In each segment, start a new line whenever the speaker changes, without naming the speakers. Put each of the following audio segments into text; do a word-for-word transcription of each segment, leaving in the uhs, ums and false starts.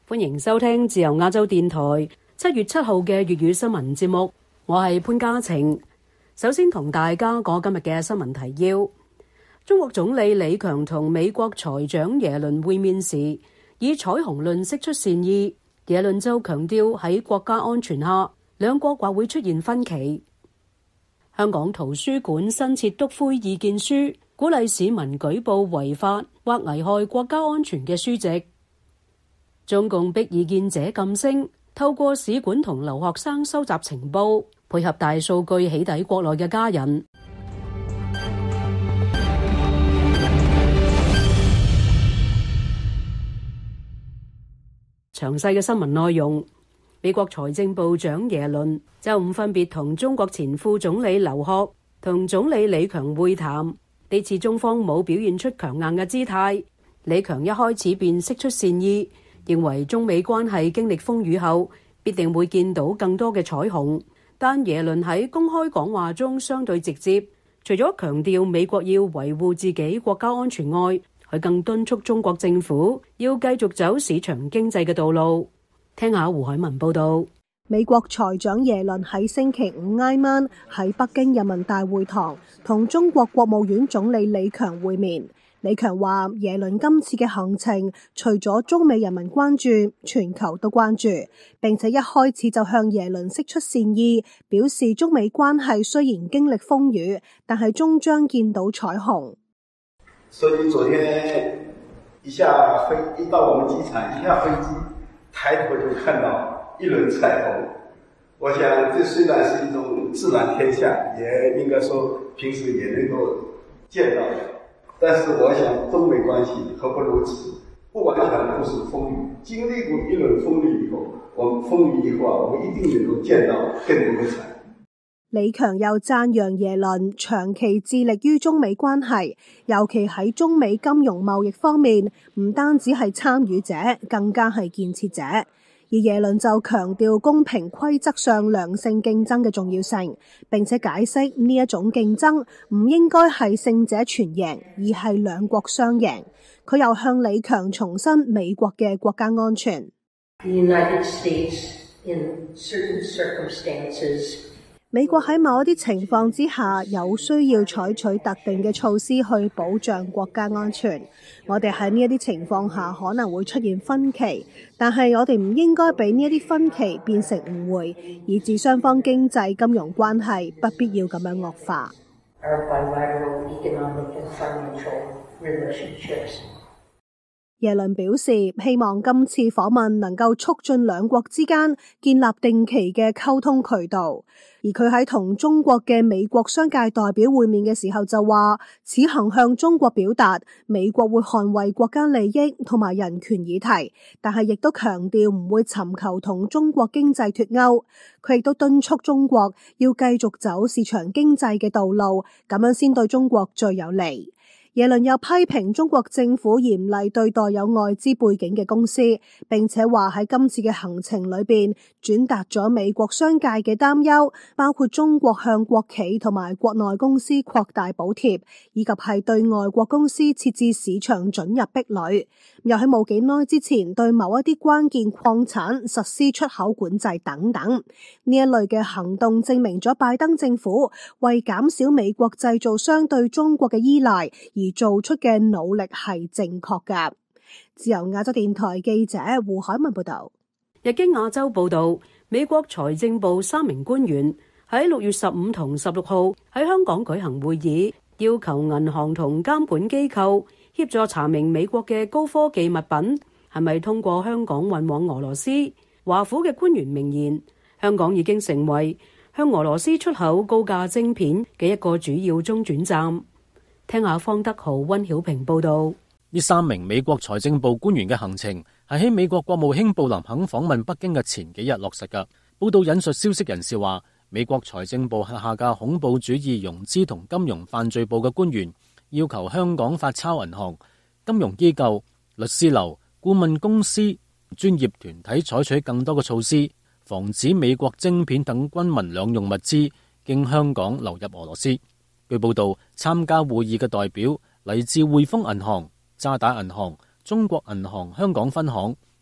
歡迎收聽自由亞洲電台七月七號嘅粵語新聞節目，我係潘嘉晴。首先同大家講今日嘅新聞提要。中國總理李強同美國財長耶倫會面時，以彩虹論釋出善意。耶倫就強調喺國家安全下，兩國或會出現分歧。香港圖書館新設篤灰意見書，鼓勵市民舉報違法或危害國家安全嘅書籍。中共逼異見者噤聲，透過使館同留學生收集情報，配合大數據起底國內嘅家人。詳細嘅新聞內容，美國財政部長耶倫周五分別同中國前副總理劉鶴同總理李強會談。呢次中方冇表現出強硬嘅姿態，李強一開始便釋出善意，認為中美關係經歷風雨後必定會見到更多嘅彩虹。但耶倫喺公開講話中相對直接，除咗強調美國要維護自己國家安全外，佢更敦促中國政府要繼續走市場經濟嘅道路。聽下胡海文報道。
美國財長耶倫喺星期五挨晚喺北京人民大會堂同中國國務院總理李強會面。李強話耶倫今次嘅行程除咗中美人民關注，全球都關注，並且一開始就向耶倫釋出善意，表示中美關係雖然經歷風雨，但係終將見到彩虹。
所以昨天一下飛一到我們機場，一下飛機抬頭就看到一輪彩虹。我想這雖然是一種自然天象，也應該說平時也能夠見到的。但是我想中美關係何不如此，不完全都是風雨，經歷過一輪風雨以後，我們風雨以後啊，我們一定能夠見到更多的彩虹。
李強又讚揚耶倫長期致力於中美關係，尤其喺中美金融貿易方面，唔單止係參與者，更加係建設者。而耶倫就強調公平規則上良性競爭嘅重要性，並且解釋呢一種競爭唔應該係勝者全贏，而係兩國雙贏。佢又向李強重申美國嘅國家安全。
The United States, in certain circumstances,
美國喺某一啲情況之下有需要採取特定嘅措施去保障國家安全。我哋喺呢一啲情況下可能會出現分歧，但係我哋唔應該俾呢一啲分歧變成誤會，以致雙方經濟金融關係不必要咁樣惡化。
our bilateral economic and financial relationships.
耶倫表示，希望今次訪問能夠促進兩國之間建立定期嘅溝通渠道。而佢喺同中國嘅美國商界代表會面嘅時候就話，此行向中國表達美國會捍衛國家利益同埋人權議題，但係亦都強調唔會尋求同中國經濟脫鈎。佢亦都敦促中國要繼續走市場經濟嘅道路，咁樣先對中國最有利。耶倫又批評中國政府嚴厲對待有外資背景嘅公司，並且話喺今次嘅行程裏邊轉達咗美國商界嘅擔憂，包括中國向國企同埋國內公司擴大補貼，以及係對外國公司設置市場准入壁壘，又喺冇幾耐之前對某一啲關鍵礦產實施出口管制等等。呢一類嘅行動證明咗拜登政府為減少美國製造商對中國嘅依賴而做出嘅努力係正確㗎。自由亞洲電台記者胡海文報道。
日經亞洲報道，美國財政部三名官員喺六月十五同十六號喺香港舉行會議，要求銀行同監管機構協助查明美國嘅高科技物品係咪通過香港運往俄羅斯。華府嘅官員明言，香港已經成為向俄羅斯出口高價晶片嘅一個主要中轉站。聽下方德豪、溫曉平報道。
呢三名美國財政部官員嘅行程係喺美國國務卿布林肯訪問北京嘅前幾日落實㗎。報道引述消息人士話，美國財政部轄下嘅恐怖主義融資同金融犯罪部嘅官員要求香港發鈔銀行、金融機構、律師樓、顧問公司、專業團體採取更多嘅措施，防止美國晶片等軍民兩用物資經香港流入俄羅斯。據報道，參加會議嘅代表嚟自匯豐銀行、渣打銀行、中國銀行香港分行、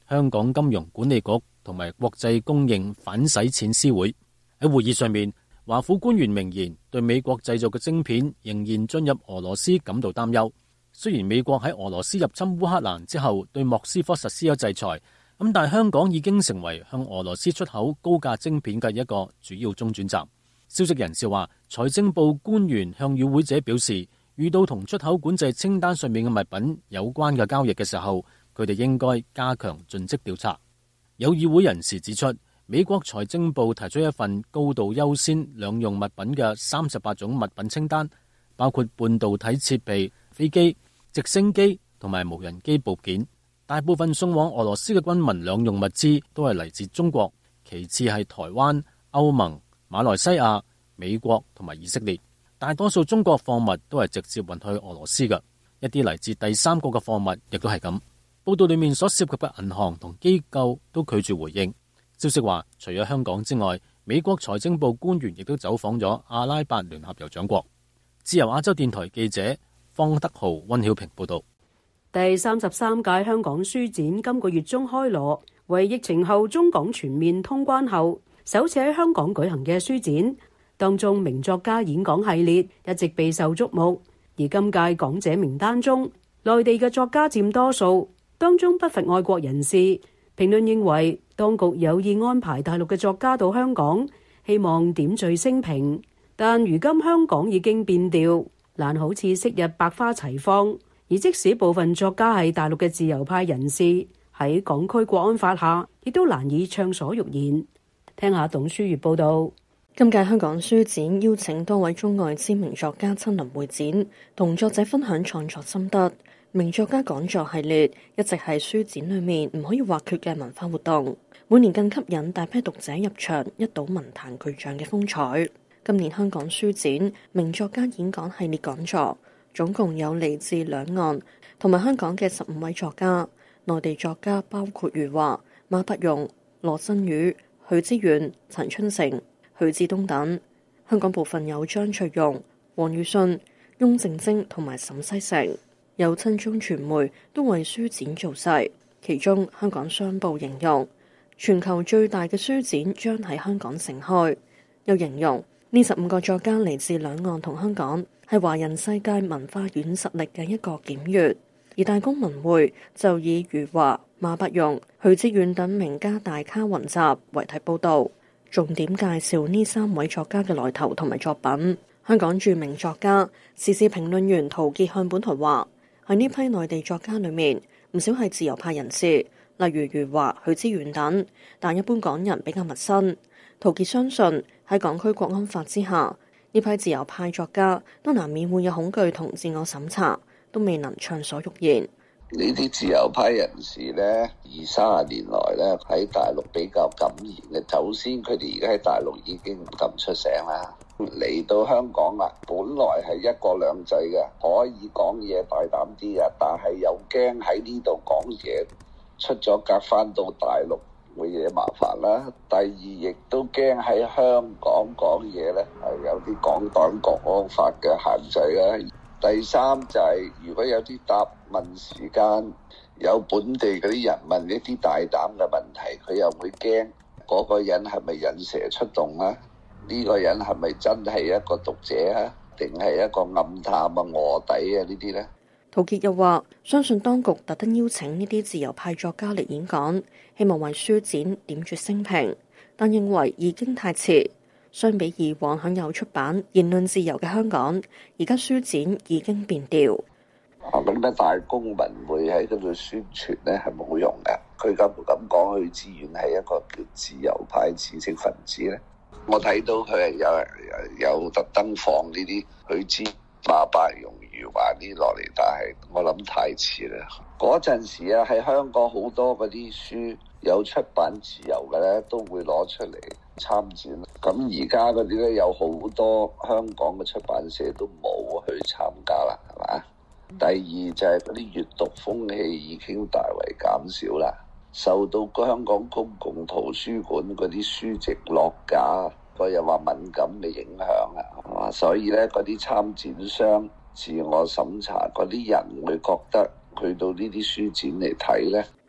香港金融管理局同埋國際公認反洗錢師會。喺會議上面，華府官員明言對美國製造嘅晶片仍然進入俄羅斯感到擔憂。雖然美國喺俄羅斯入侵烏克蘭之後對莫斯科實施咗制裁，咁但係香港已經成為向俄羅斯出口高價晶片嘅一個主要中轉站。消息人士話，財政部官員向與會者表示，遇到同出口管制清單上面嘅物品有關嘅交易嘅時候，佢哋應該加強盡職調查。有議會人士指出，美國財政部提出一份高度優先兩用物品嘅三十八種物品清單，包括半導體設備、飛機、直升機同埋無人機部件。大部分送往俄羅斯嘅軍民兩用物資都係嚟自中國，其次係台灣、歐盟、馬來西亞、美國同埋以色列。大多數中國貨物都係直接運去俄羅斯嘅，一啲嚟自第三國嘅貨物亦都係咁。報道裏面所涉及嘅銀行同機構都拒絕回應。消息話，除咗香港之外，美國財政部官員亦都走訪咗阿拉伯聯合酋長國。自由亞洲電台記者方德豪、溫曉平報道。
第三十三屆香港書展今個月中開鑼，為疫情後中港全面通關後首次喺香港舉行嘅書展。當中名作家演講系列一直備受矚目，而今屆講者名單中，內地嘅作家佔多數，當中不乏愛國人士。評論認為，當局有意安排大陸嘅作家到香港，希望點綴升平。但如今香港已經變調，難好似昔日百花齊放。而即使部分作家係大陸嘅自由派人士，喺港區國安法下，亦都難以暢所欲言。聽下董書月報道。
今屆香港書展邀請多位中外知名作家親臨會展，同作者分享創作心得。名作家講座系列一直係書展裏面唔可以或缺嘅文化活動，每年更吸引大批讀者入場，一睹文壇巨匠嘅風采。今年香港書展名作家演講系列講座，總共有嚟自兩岸同埋香港嘅十五位作家，內地作家包括余華、馬伯庸、羅振宇、許知遠、陳春成、許志東等。香港部分有張翠容、黃宇信、翁靜晶同埋沈西城。有親中傳媒都為書展造勢，其中香港商報形容全球最大嘅書展將喺香港盛開，又形容呢十五個作家嚟自兩岸同香港，係華人世界文化軟實力嘅一個檢閱。而大公文匯就以余華、馬伯庸、許知遠等名家大咖雲集為題報導，重點介紹呢三位作家嘅來頭同埋作品。香港著名作家、時事評論員陶傑向本台話：喺呢批內地作家裏面，唔少係自由派人士，例如余華、許知遠等，但一般港人比較陌生。陶傑相信喺港區國安法之下，呢批自由派作家都難免會有恐懼同自我審查，都未能暢所欲言。
呢啲自由派人士呢，二三十年來呢，喺大陸比較敢言嘅。首先，佢哋而家喺大陸已經唔敢出聲啦。嚟到香港啦，本來係一國兩制嘅，可以講嘢大膽啲嘅，但係又驚喺呢度講嘢出咗格翻到大陸會惹麻煩啦。第二，亦都驚喺香港講嘢呢，係有啲港黨國安法嘅限制啦。第三就係、是、如果有啲答問時間，有本地嗰啲人問一啲大膽嘅問題，佢又會驚嗰個人係咪引蛇出洞啊？呢、這個人係咪真係一個讀者啊？定係一個暗探啊、臥底啊呢啲呢？
陶傑又話：相信當局特登邀請呢啲自由派作家嚟演講，希望為書展點綴升平，但認為已經太遲。相比以往享有出版言論自由嘅香港，而家書展已經變調。
啊，咁咧大公文匯喺嗰度宣傳咧係冇用嘅。佢敢唔敢講許知遠係一個叫自由派知識分子咧？我睇到佢係有有特登放呢啲許知、馬伯庸、余華啲落嚟，但係我諗太遲啦。嗰陣時啊，喺香港好多嗰啲書有出版自由嘅咧，都會攞出嚟參展。咁而家嗰啲咧有好多香港嘅出版社都冇去參加啦，係嘛？第二就係嗰啲閱讀風氣已經大為減少啦，受到香港公共圖書館嗰啲書籍落架，個又話敏感嘅影響啊，係嘛？所以咧嗰啲參展商自我審查，嗰啲人會覺得去到呢啲書展嚟睇咧，都會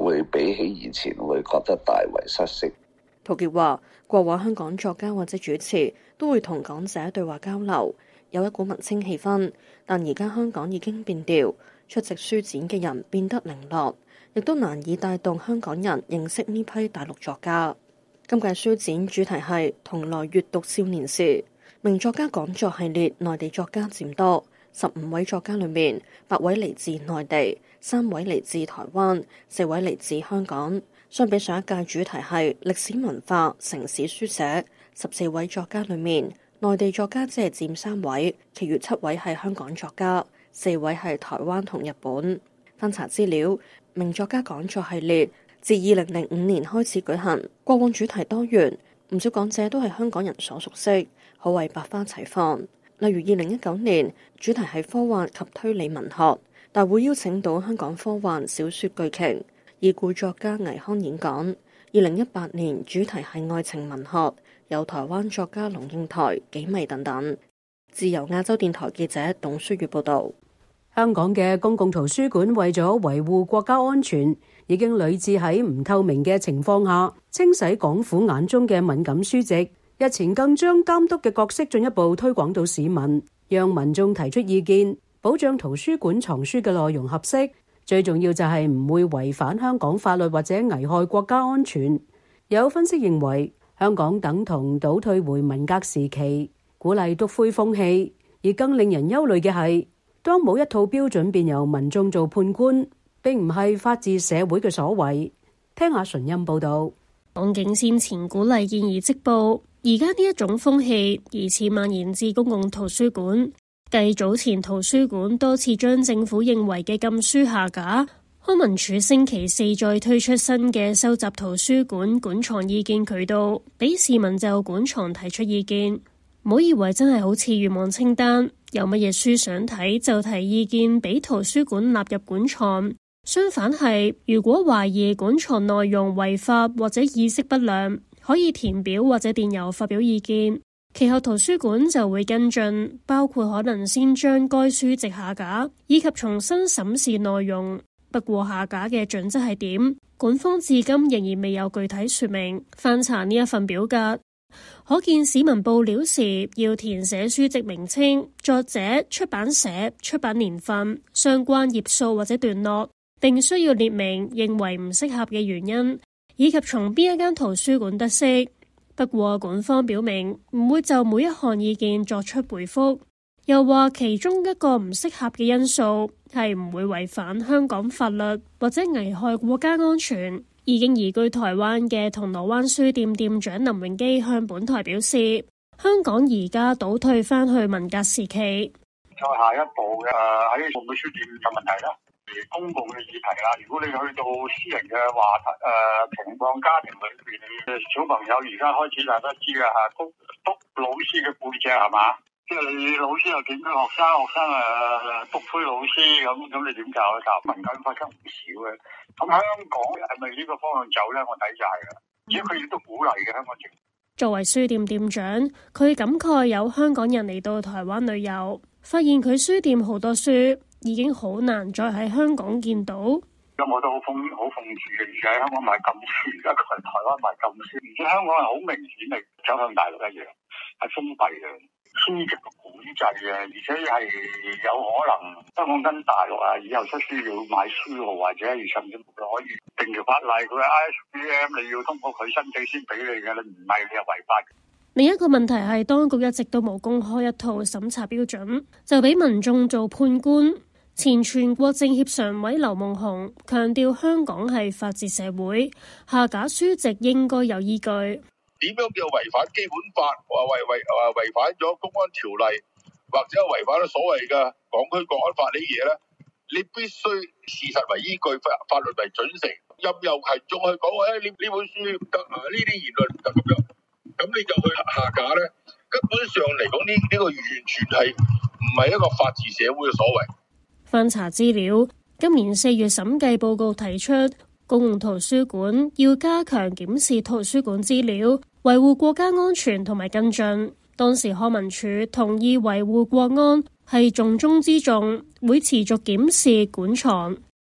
會比起以前會覺得大為失色。
陶傑話：過往香港作家或者主持都會同講者對話交流，有一股文青氣氛，但而家香港已經變調，出席書展嘅人變得零落，亦都難以帶動香港人認識呢批大陸作家。今屆書展主題係同來閱讀少年時，名作家講座系列內地作家佔多，十五位作家裏面，八位嚟自內地，三位嚟自台灣，四位嚟自香港。相比上一屆主題係歷史文化、城市書寫，十四位作家裏面，內地作家只係佔三位，其餘七位係香港作家，四位係台灣同日本。翻查資料，名作家講座系列自二零零五年開始舉行，過往主題多元，唔少講者都係香港人所熟悉，可謂百花齊放。例如二零一九年主題係科幻及推理文學，大會邀請到香港科幻小說巨鯨已故作家倪匡演講。二零一八年主題係愛情文學，有台灣作家龍應台、紀迷等等。自由亞洲電台記者董書月報道。
香港嘅公共圖書館為咗維護國家安全，已經屢次喺唔透明嘅情況下清洗港府眼中嘅敏感書籍。日前更將監督嘅角色進一步推廣到市民，讓民眾提出意見，保障圖書館藏書嘅內容合適。最重要就係唔會違反香港法律或者危害國家安全。有分析認為，香港等同倒退回文革時期，鼓勵篤灰風氣。而更令人憂慮嘅係，當冇一套標準便由民眾做判官，並唔係法治社會嘅所為。聽下純音報導。
港警先前鼓勵見而即報，而家呢一種風氣疑似蔓延至公共圖書館。繼早前圖書館多次將政府認為嘅禁書下架，康文署星期四再推出新嘅收集圖書館館藏意見渠道，俾市民就館藏提出意見。唔好以為真係好似願望清單，有乜嘢書想睇就提意見俾圖書館納入館藏。相反係，如果懷疑館藏內容違法或者意識不良，可以填表或者電郵發表意見。其後圖書館就會跟進，包括可能先將該書籍下架，以及重新審視內容。不過下架嘅準則係點，館方至今仍然未有具體說明。翻查呢一份表格，可見市民報料時要填寫書籍名稱、作者、出版社、出版年份、相關頁數或者段落，並需要列明認為唔適合嘅原因，以及從邊一間圖書館得悉。不過館方表明唔會就每一項意見作出回覆，又話其中一個唔適合嘅因素係唔會違反香港法律或者危害國家安全。已經移居台灣嘅銅鑼灣書店店長林榮基向本台表示，香港而家倒退翻去文革時期。
再下一步嘅喺會唔會書店嘅問題啦，公共嘅議題啦。如果你去到私人嘅話題誒、呃、情況，家庭裏邊嘅小朋友而家開始大家知嘅嚇，督督老師嘅背脊係嘛？即係你老師又點樣學生，學生誒督灰老師咁，咁你點教咧？教民間發生唔少嘅。咁香港係咪呢個方向走咧？我睇就係啦，而且佢亦都鼓勵嘅香港政府。
作為書店店長，佢感慨有香港人嚟到台灣旅遊，發現佢書店好多書已經好難再喺香港見到。
咁我都好諷好諷刺嘅，而家喺香港賣禁書，而家佢喺台灣賣禁書，而且香港係好明顯係走向大陸一樣，係封閉嘅書籍嘅管制嘅，而且係有可能香港跟大陸啊，以後出書要買書號或者甚至乎可以定條法例，佢係 I S B M 你要通過佢申請先俾你嘅，你唔係你又違法。
另一個問題係，當局一直都冇公開一套審查標準，就俾民眾做判官。前全國政協常委劉夢熊強調，香港係法治社會，下架書籍應該有依據。
點樣叫違反基本法？話違違話違反咗公安條例，或者違反咗所謂嘅港區國安法呢啲嘢咧？你必須事實為依據，法法律為準繩。任由群眾去講話，誒呢呢本書唔得啊，呢啲言論唔得咁樣，咁你就去下架咧？根本上嚟講，呢呢個完全係唔係一個法治社會嘅所謂。
翻查資料，今年四月審計報告提出，公共圖書館要加強檢視圖書館資料，維護國家安全同埋跟進。當時康文署同意維護國安係重中之重，會持續檢視館藏。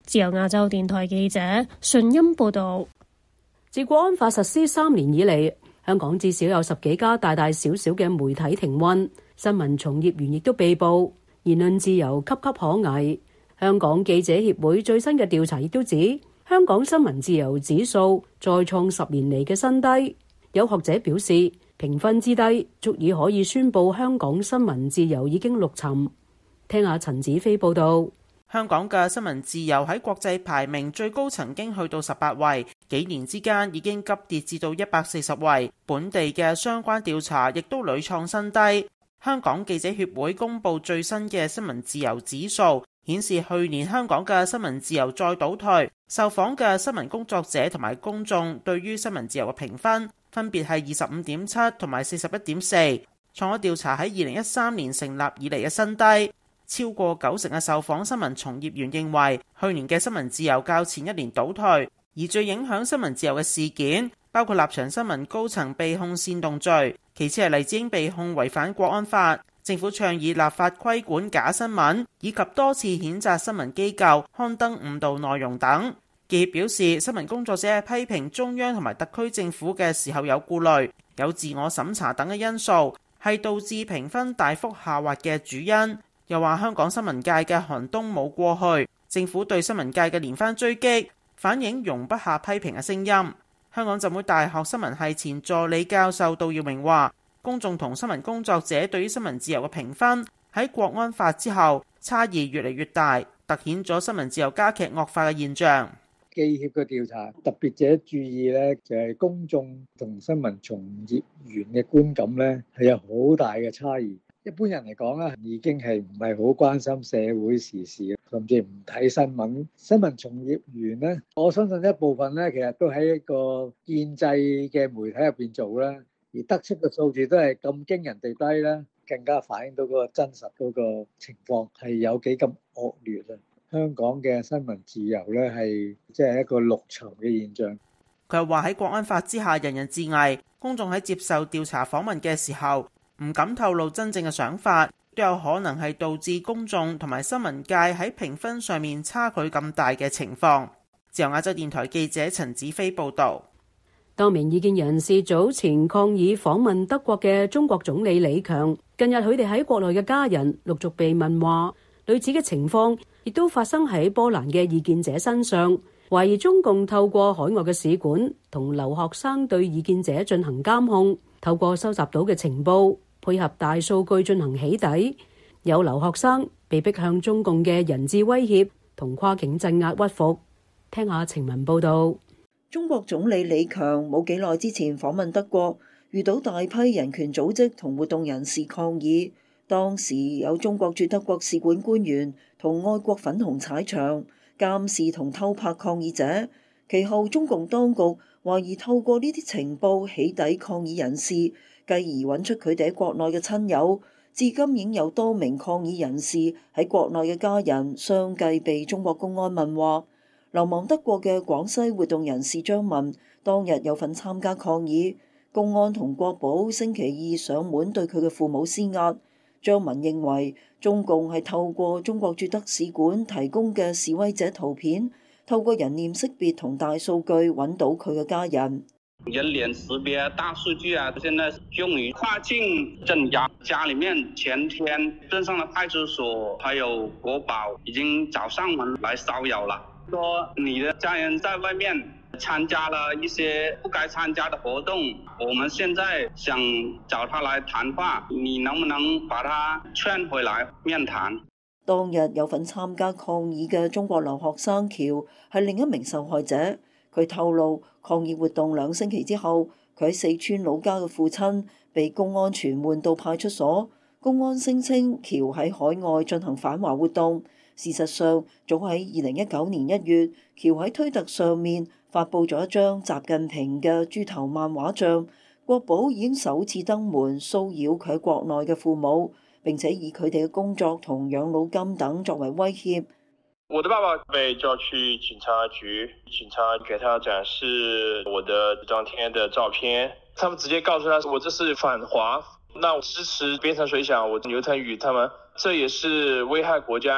自由亞洲電台記者順音報道。
自國安法實施三年以嚟，香港至少有十幾家大大小小嘅媒體停運，新聞從業員亦都被捕，言論自由岌岌可危。香港記者協會最新嘅調查亦都指，香港新聞自由指數再創十年嚟嘅新低。有學者表示，評分之低足以可以宣佈香港新聞自由已經陸沉。聽下陳子飛報導。
香港嘅新聞自由喺國際排名最高曾經去到十八位，幾年之間已經急跌至到一百四十位。本地嘅相關調查亦都屢創新低。香港記者協會公布最新嘅新聞自由指數，顯示去年香港嘅新聞自由再倒退。受訪嘅新聞工作者同埋公眾對於新聞自由嘅評分分別係二十五點七同埋四十一點四，創咗調查喺二零一三年成立以嚟嘅新低。超過九成嘅受訪新聞從業員認為，去年嘅新聞自由較前一年倒退，而最影響新聞自由嘅事件包括立場新聞高層被控煽動罪，其次係黎智英被控違反國安法，政府倡議立法規管假新聞，以及多次譴責新聞機構刊登誤導內容等。記協表示，新聞工作者喺批評中央同埋特區政府嘅時候有顧慮、有自我審查等嘅因素，係導致評分大幅下滑嘅主因。又話香港新聞界嘅寒冬冇過去，政府對新聞界嘅連番追擊，反映容不下批評嘅聲音。香港浸會大學新聞系前助理教授杜耀明話，公眾同新聞工作者對於新聞自由嘅評分喺國安法之後差異越嚟越大，凸顯咗新聞自由加劇惡化嘅現象。
記協嘅調查特別者注意咧，就係公眾同新聞從業員嘅觀感咧係有好大嘅差異。一般人嚟講咧，已經係唔係好關心社會時事，甚至唔睇新聞。新聞從業員咧，我相信一部分咧，其實都喺一個建制嘅媒體入邊做啦，而得出嘅數字都係咁驚人地低啦，更加反映到嗰個真實嗰個情況係有幾咁惡劣啊！香港嘅新聞自由咧係即係一個陸沉嘅現象。
佢話喺國安法之下，人人自危，公眾喺接受調查訪問嘅時候，唔敢透露真正嘅想法，都有可能係導致公眾同埋新聞界喺評分上面差距咁大嘅情況。自由亞洲電台記者陳子飛報導。
多名異見人士早前抗議訪問德國嘅中國總理李強，近日佢哋喺國內嘅家人陸續被問話，類似嘅情況亦都發生喺波蘭嘅異見者身上，懷疑中共透過海外嘅使館同留學生對異見者進行監控，透過收集到嘅情報配合大數據進行起底，有留學生被逼向中共嘅人質威脅同跨境鎮壓屈服。聽下情文報道。
中國總理李強冇幾耐之前訪問德國，遇到大批人權組織同活動人士抗議，當時有中國駐德國使館官員同愛國粉紅踩場監視同偷拍抗議者，其後中共當局懷疑透過呢啲情報起底抗議人士，繼而揾出佢哋喺國內嘅親友，至今已經有多名抗議人士喺國內嘅家人相繼被中國公安問話。流亡德國嘅廣西活動人士張文當日有份參加抗議，公安同國保星期二上門對佢嘅父母施壓。張文認為中共係透過中國駐德使館提供嘅示威者圖片，透過人臉識別同大數據揾到佢嘅家人。
人臉識別大數據啊，現在用於跨境鎮壓。家裏面前天鎮上了派出所，還有國保已經找上門來騷擾了，說你的家人在外面參加了一些不該參加的活動，我們現在想找他來談話，你能不能把他勸回來面談？
當日有份參加抗議嘅中國留學生喬係另一名受害者，佢透露抗議活動兩星期之後，佢喺四川老家嘅父親被公安傳喚到派出所，公安聲稱喬喺海外進行反華活動。事實上，早喺二零一九年一月，喬喺推特上面發布咗一張習近平嘅豬頭漫畫像，國保已經首次登門騷擾佢喺國內嘅父母，並且以佢哋嘅工作同養老金等作為威脅。
我的爸爸被叫去警察局，警察給他展示我的當天的照片，他們直接告訴他我這是反華，那我支持邊城水響，我劉騰宇他們，這也是危害國家安全，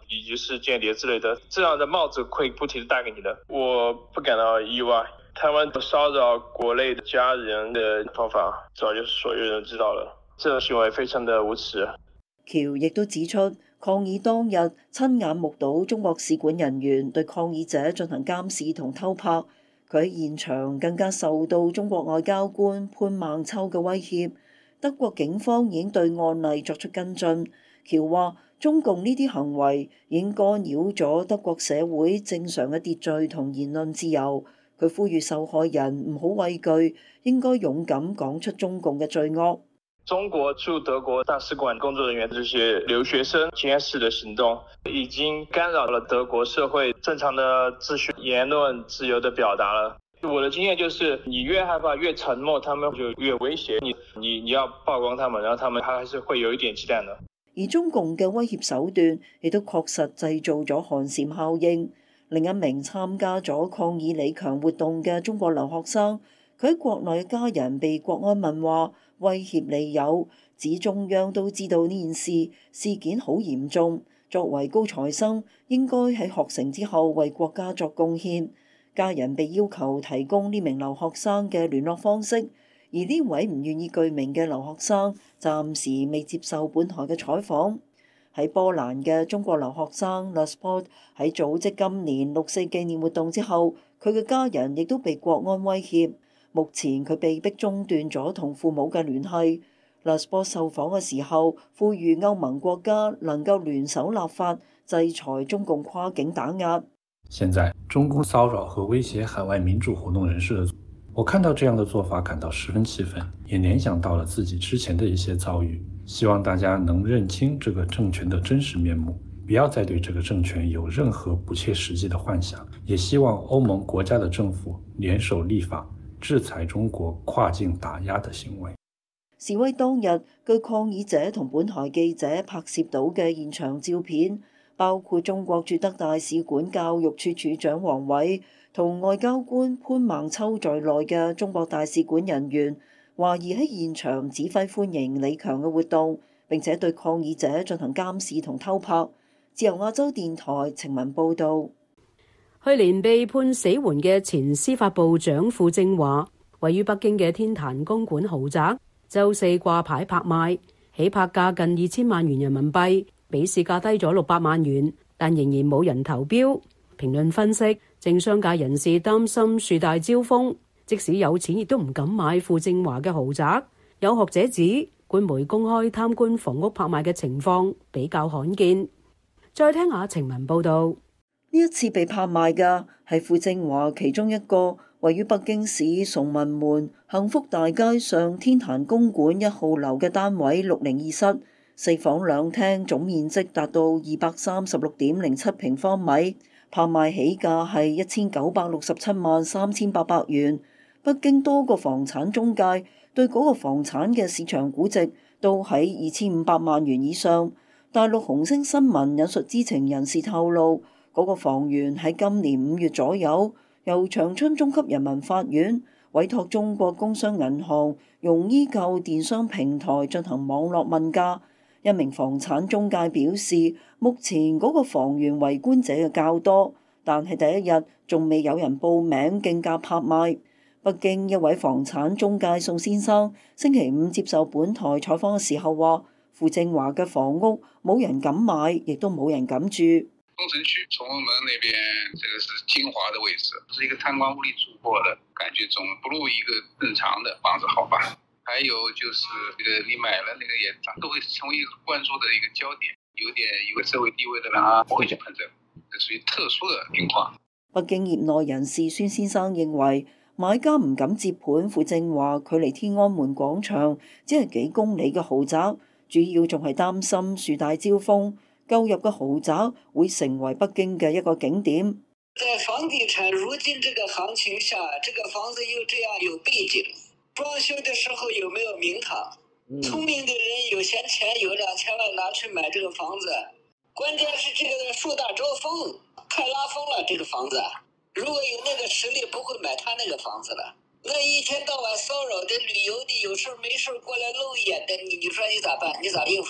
以及是间谍之类的，这样的帽子会不停地戴给你的。我不感到意外，他们骚扰国内的家人的方法早就所有人知道了，這種行為非常的無恥。
喬亦都指出，抗議當日親眼目睹中國使館人員對抗議者進行監視同偷拍，佢喺現場更加受到中國外交官潘孟秋嘅威脅。德國警方已經對案例作出跟進。喬話：中共呢啲行為已經干擾咗德國社會正常嘅秩序同言論自由。佢呼籲受害人唔好畏懼，應該勇敢講出中共嘅罪惡。
中國駐德國大使館工作人員這些留學生監視的行動，已經干擾了德國社會正常的秩序、言論自由的表達了。我的經驗就是，你越害怕、越沉默，他們就越威脅你。你你要曝光他們，然後他們還是會有一點忌憚的。
而中共嘅威脅手段，亦都確實製造咗寒蟬效應。另一名參加咗抗議李強活動嘅中國留學生，佢喺國內嘅家人被國安問話，威脅利誘，指中央都知道呢件事，事件好嚴重。作為高材生，應該喺學成之後為國家作貢獻。家人被要求提供呢名留學生嘅聯絡方式，而呢位唔願意具名嘅留學生暫時未接受本台嘅採訪。喺波蘭嘅中國留學生 Lasport 喺組織今年六四紀念活動之後，佢嘅家人亦都被國安威脅。目前佢被迫中斷咗同父母嘅聯繫。Lasport 受訪嘅時候，呼籲歐盟國家能夠聯手立法制裁中共跨境打壓。
現在中共騷擾和威脅海外民主活動人士的，我看到這樣的做法感到十分氣憤，也聯想到了自己之前的一些遭遇。希望大家能認清這個政權的真實面目，不要再對這個政權有任何不切實際的幻想。也希望歐盟國家的政府聯手立法，制裁中國跨境打壓的行為。
示威當日，據抗議者同本台記者拍攝到嘅現場照片，包括中國駐德大使館教育處處長王偉同外交官潘孟秋在內嘅中國大使館人員，懷疑喺現場指揮歡迎李強嘅活動，並且對抗議者進行監視同偷拍。自由亞洲電台程文報導。
去年被判死緩嘅前司法部長傅政華，位於北京嘅天壇公館豪宅，週四掛牌拍賣，起拍價近二千萬元人民幣，比市價低咗六百萬元，但仍然冇人投標。評論分析，政商界人士擔心樹大招風，即使有錢亦都唔敢買傅政華嘅豪宅。有學者指，官媒公開貪官房屋拍賣嘅情況比較罕見。再聽下程文報導，
呢一次被拍賣嘅係傅政華其中一個位於北京市崇文門幸福大街上天壇公館一號樓嘅單位六零二室，四房兩廳，總面積達到二百三十六點零七平方米。拍賣起價係一千九百六十七萬三千八百元。北京多個房產中介對嗰個房產嘅市場估值都喺二千五百萬元以上。大陸紅星新聞引述知情人士透露，嗰個房源喺今年五月左右由長春中級人民法院委託中國工商銀行用依購電商平台進行網絡問價。一名房產中介表示，目前嗰個房源圍觀者嘅較多，但係第一日仲未有人報名競價拍賣。北京一位房產中介宋先生星期五接受本台採訪嘅時候話，傅政華嘅房屋冇人敢買，亦都冇人敢住。
東城區崇文門那邊，這個是精華的位置，是一個貪官污吏住過的，感覺總不如一個正常的房子好吧。還有就是這個你買了那個也都會成為一個關注的一個焦點，有點有個社會地位的人啊，不會去碰這個，這屬於特殊的情況。
北京業內人士孫先生認為，買家唔敢接盤傅政華距離天安門廣場只係幾公里嘅豪宅，主要仲係擔心樹大招風，購入嘅豪宅會成為北京嘅一個景點。
在房地產如今這個行情下，這個房子又這樣有背景，裝修的時候有沒有名堂？聰明的人有閒錢，有兩千萬拿去買這個房子，關鍵是這個樹大招風，快拉風了。這個房子如果有那個實力，不會買他那個房子了。那一天到晚騷擾的、旅遊的、有事沒事過來露眼的，你你說你咋辦？你咋應付？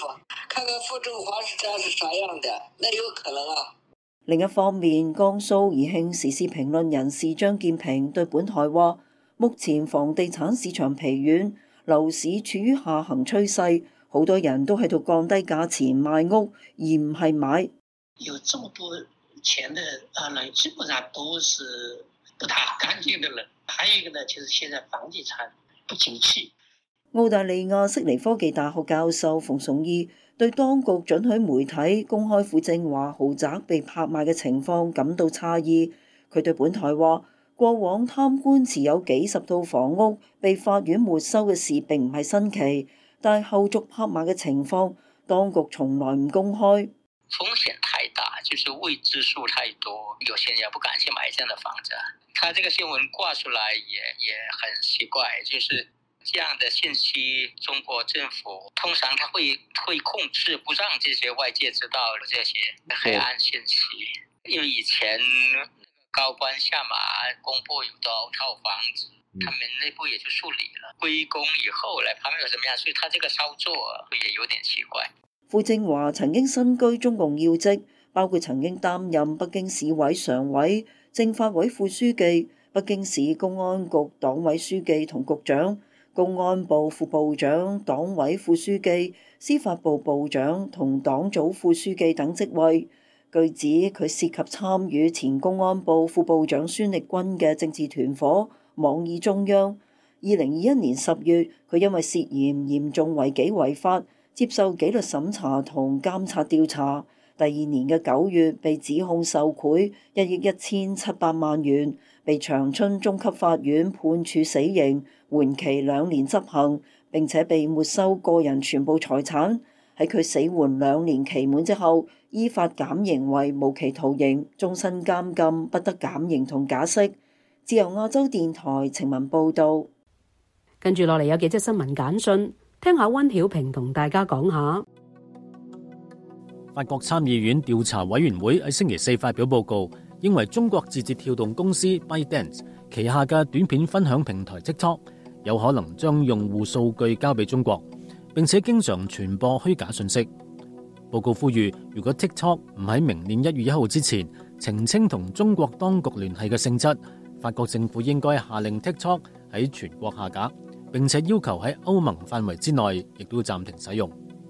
看看傅政華是家是啥樣的，那有可能啊。
另一方面，江蘇宜興時事評論人士張建平對本台話，目前房地產市場疲軟，樓市處於下行趨勢，好多人都喺度降低價錢賣屋，而唔係買。
有這麼多錢的啊人，基本上都是不大乾淨的人。還有一個呢，就是現在房地產不景氣。
澳大利亞悉尼科技大學教授馮崇義對當局准許媒體公開傅政華豪宅被拍賣嘅情況感到詫異。佢對本台話：過往貪官持有幾十套房屋被法院沒收嘅事並唔係新奇，但係後續拍賣嘅情況，當局從來唔公開。
風險太大，就是未知數太多，有些人也不敢去買這樣的房子。他這個新聞掛出來也也很奇怪，就是這樣的信息，中國政府通常他會會控制，不讓這些外界知道這些黑暗信息。因為以前高官下馬公布有多少套房子，他們內部也就處理了，歸公以後來拍賣又怎麼樣，所以他這個操作也有點奇怪。
傅政華曾經身居中共要職，包括曾經擔任北京市委常委、政法委副書記、北京市公安局黨委書記同局長、公安部副部長、黨委副書記、司法部部長同黨組副書記等職位。據指佢涉及參與前公安部副部長孫力軍嘅政治團伙，妄議中央。二零二一年十月，佢因為涉嫌嚴重違紀違法，接受紀律審查同監察調查。第二年嘅九月，被指控受賄一億一千七百萬元，被長春中級法院判處死刑，緩期兩年執行，並且被沒收個人全部財產。喺佢死緩兩年期滿之後，依法減刑為無期徒刑、終身監禁，不得減刑同假釋。自由亞洲電台情文報導。
跟住落嚟有幾則新聞簡訊，聽下溫曉平同大家講下。
法國參議院調查委員會喺星期四發表報告，認為中國字節跳動公司 ByteDance 旗下嘅短片分享平台 TikTok 有可能將用戶數據交俾中國，並且經常傳播虛假信息。報告呼籲，如果 TikTok 唔喺明年一月一號之前澄清同中國當局聯繫嘅性質，法國政府應該下令 TikTok 喺全國下架，並且要求喺歐盟範圍之內亦都暫停使用。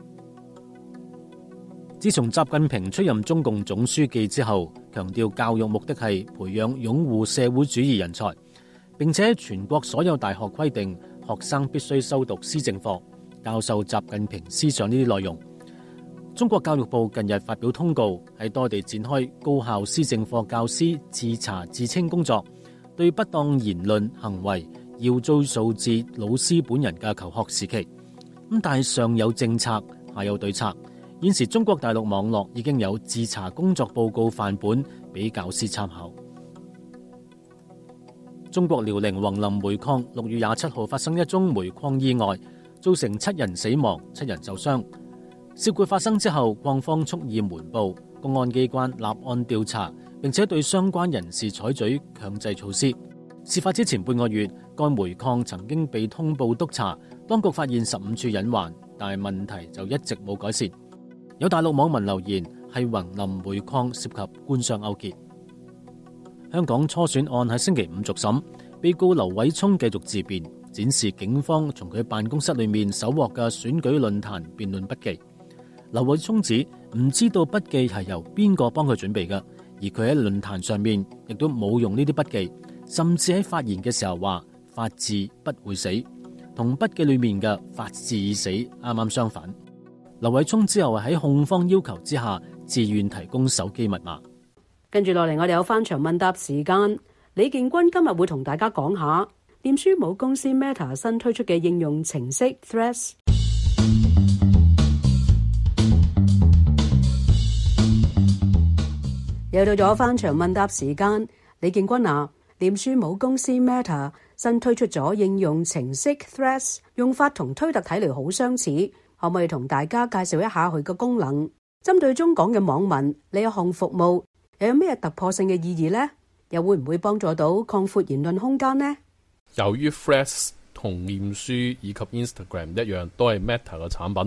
自從習近平出任中共總書記之後，強調教育目的係培養擁護社會主義人才，並且全國所有大學規定學生必須修讀施政課，教授習近平思想呢啲內容。中國教育部近日發表通告，喺多地展開高校施政課教師自查自清工作，對不當言論行為要追溯至老師本人嘅求學時期。咁但係上有政策，下有對策。現時中國大陸網絡已經有自查工作報告範本俾教師參考。中國遼寧宏林煤礦六月廿七號發生一宗煤礦意外，造成七人死亡、七人受傷。事故發生之後，礦方蓄意瞞報，公安機關立案調查，並且對相關人士採取強制措施。事發之前半個月，該煤礦曾經被通報督查，當局發現十五處隱患，但係問題就一直冇改善。有大陸網民留言係宏林煤礦涉及官商勾結。香港初選案喺星期五續審，被告劉偉聰繼續自辯，展示警方從佢辦公室裏面搜獲嘅選舉論壇辯論筆記。劉偉聰指唔知道筆記係由邊個幫佢準備嘅，而佢喺論壇上面亦都冇用呢啲筆記，甚至喺發言嘅時候話法治不會死，同筆記裏面嘅法治已死啱啱相反。劉偉聰之後喺控方要求之下，自願提供手機密碼。
跟住落嚟，我哋有翻場問答時間。李建軍今日會同大家講下臉書母公司 Meta 新推出嘅應用程式 Threads。又到咗翻場問答時間，李建軍啊，臉書母公司 Meta 新推出咗應用程式 Threads， 用法同推特睇嚟好相似。可唔可以同大家介紹一下佢嘅功能？針對中港嘅網民，呢一項服務又有咩突破性嘅意義呢？又會唔會幫助到擴闊言論空間呢？
由於 Threads 同臉書以及 Instagram 一樣，都係 Meta 嘅產品，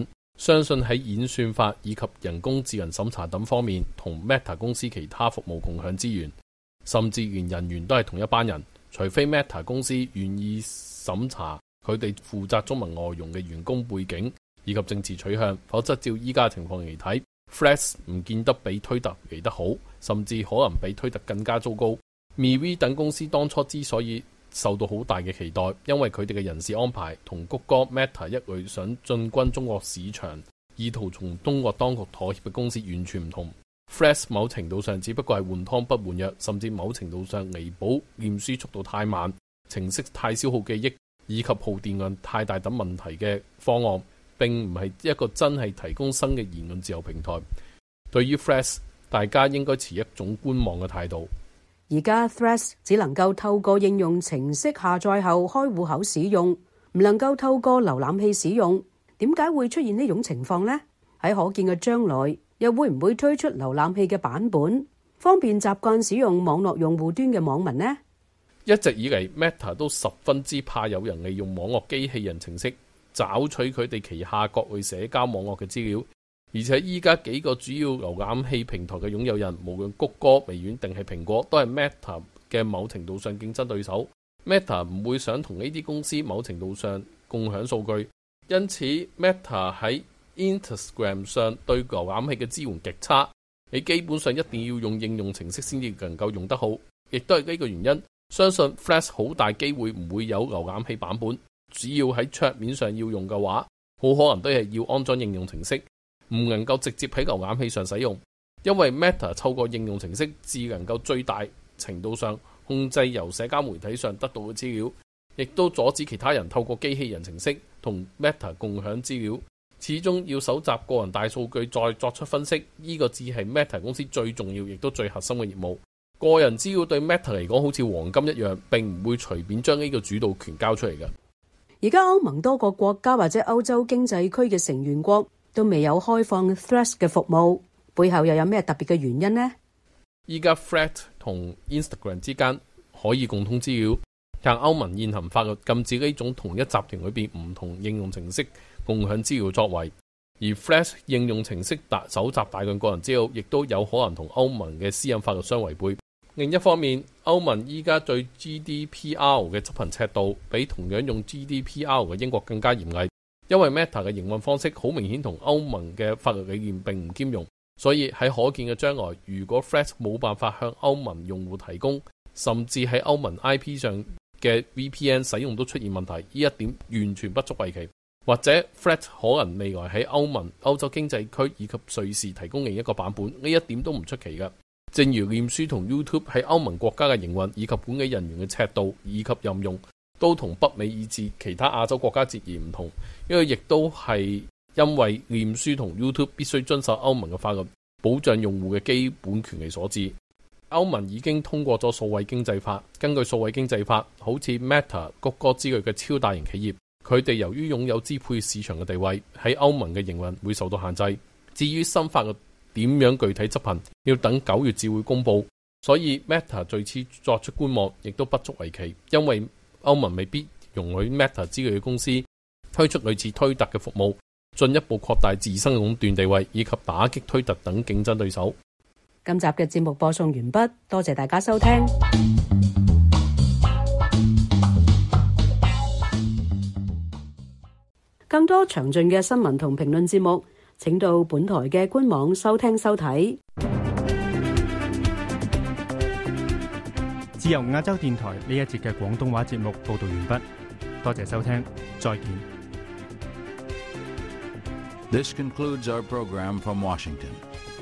相信喺演算法以及人工智能審查等方面，同 Meta 公司其他服務共享資源，甚至連人員都係同一班人。除非 Meta 公司願意審查佢哋負責中文外傭嘅員工背景以及政治取向，否則照依家嘅情況嚟睇，Threads 唔見得比推特嚟得好，甚至可能比推特更加糟糕。MeWe 等公司當初之所以受到好大嘅期待，因為佢哋嘅人事安排同谷歌 Meta 一類想進軍中國市場，意圖從中國當局妥協嘅公司完全唔同。Threads 某程度上只不過係換湯不換藥，甚至某程度上彌補臉書速度太慢、程式太消耗記憶以及耗電量太大等問題嘅方案，並唔係一個真係提供新嘅言論自由平台。對於 Threads， 大家應該持一種觀望嘅態度。
而家 Threads 只能夠透過應用程式下載後開戶口使用，唔能夠透過瀏覽器使用。點解會出現呢種情況呢？喺可見嘅將來，又會唔會推出瀏覽器嘅版本，方便習慣使用網絡用戶端嘅網民呢？
一直以嚟 Meta 都十分之怕有人利用網絡機器人程式找取佢哋旗下各類社交網絡嘅資料，而且依家幾個主要瀏覽器平台嘅擁有人，無論谷歌、微軟定係蘋果，都係 Meta 嘅某程度上競爭對手。Meta 唔會想同呢啲公司某程度上共享數據，因此 Meta 喺 Instagram 上對瀏覽器嘅支援極差，你基本上一定要用應用程式先至能夠用得好，亦都係呢個原因。相信 Threads 好大機會唔會有瀏覽器版本，只要喺桌面上要用嘅話，好可能都係要安裝應用程式，唔能夠直接喺瀏覽器上使用，因為 Meta 透過應用程式至能夠最大程度上控制由社交媒體上得到嘅資料，亦都阻止其他人透過機器人程式同 Meta 共享資料。始終要搜集個人大數據再作出分析，呢個只係 Meta 公司最重要亦都最核心嘅業務。個人資料對 Meta 嚟講好似黃金一樣，並唔會隨便將呢個主導權交出嚟嘅。
而家歐盟多個國家或者歐洲經濟區嘅成員國都未有開放 Threads 嘅服務，背後又有咩特別嘅原因呢？
依家 Threads 同 Instagram 之間可以共通資料，但歐盟現行法律禁止呢種同一集團裏邊唔同應用程式共享資料作為，而 Threads 應用程式大搜集大量個人資料，亦都有可能同歐盟嘅私隱法律相違背。另一方面，歐盟依家對 G D P R 嘅執行尺度比同樣用 G D P R 嘅英國更加嚴厲，因為 Meta 嘅營運方式好明顯同歐盟嘅法律理念並唔兼容，所以喺可見嘅將來，如果 Threads 冇辦法向歐盟用戶提供，甚至喺歐盟 I P 上嘅 V P N 使用都出現問題，呢一點完全不足為奇。或者 Threads 可能未來喺歐盟、歐洲經濟區以及瑞士提供另一個版本，呢一點都唔出奇嘅。正如臉書同 YouTube 喺歐盟國家嘅營運以及管理人員嘅尺度以及任用，都同北美以至其他亞洲國家截然唔同，因為亦都係因為臉書同 YouTube 必須遵守歐盟嘅法律，保障用戶嘅基本權利所致。歐盟已經通過咗數位經濟法，根據數位經濟法，好似 Meta、谷歌之類嘅超大型企業，佢哋由於擁有支配市場嘅地位，喺歐盟嘅營運會受到限制。至於新法律點樣具體執行，要等九月至會公佈，所以 Meta 最次作出觀望，亦都不足為奇，因為歐盟未必容許 Meta 之類嘅公司推出類似推特嘅服務，進一步擴大自身壟斷地位，以及打擊推特等競爭對手。
今集嘅節目播送完畢，多謝大家收聽。更多詳盡嘅新聞同評論節目，請到本台嘅官網收聽收睇。
自由亞洲電台呢一節嘅廣東話節目報道完畢，多謝收聽，再見。
This concludes our program from Washington.